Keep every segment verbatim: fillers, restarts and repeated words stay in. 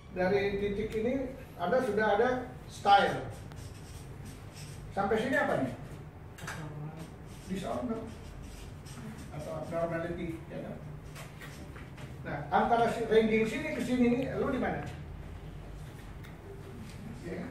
dari titik ini Anda sudah ada style. Sampai sini apa nih? Disorder atau abnormality, ya kan? Nah, antara si ranging sini ke sini nih, lu di mana? Ya.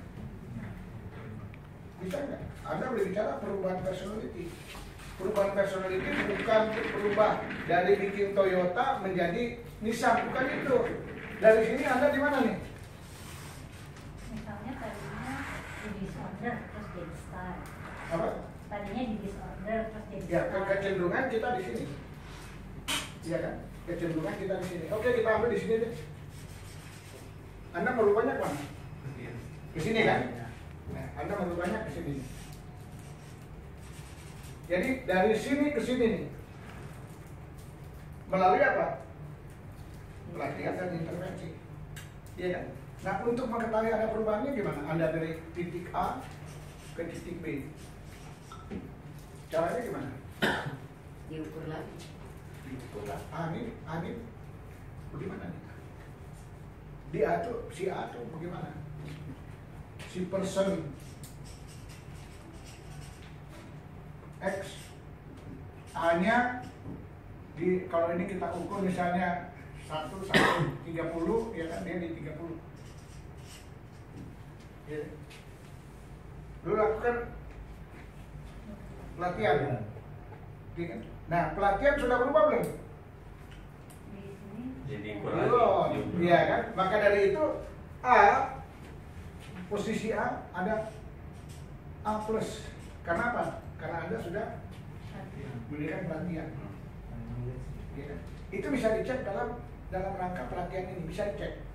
Bisa nggak? Anda berbicara perubahan personality. Perubahan personality bukan berubah dari bikin Toyota menjadi Nissan, bukan itu. Dari sini Anda di mana nih? Misalnya tadinya di disorder terus jadi style. Apa? Tadinya di disorder terus jadi Ya, style. kecenderungan kita di sini. Iya kan? Kecenderungan kita di sini. Oke, kita ambil di sini deh. Anda merubahnya ke mana? Ke sini kan? Nah, Anda merubahnya ke sini. Jadi dari sini ke sini nih. Melalui apa? Pelatihan dan intervensi. Iya kan? Nah, untuk mengetahui ada perubahannya gimana? Anda dari titik A ke titik B. Caranya gimana? Diukur lagi. Diukur lah. A ini, A ini bagaimana nih? Di A itu, si A itu bagaimana? Si person X A-nya di, kalau ini kita ukur misalnya satu sampai tiga puluh, ya kan, dia di tiga puluh. Ya. Lu lakukan pelatihan. Ya kan? Nah, pelatihan sudah berubah belum? Di sini Jadi ya. kurang. Belum. Iya kan? Maka dari itu A, posisi A ada A plus. Karena apa? Karena Anda sudah memberikan pelatihan. Ya kan? Itu bisa dicek dalam dalam rangka pelatihan ini, bisa dicek.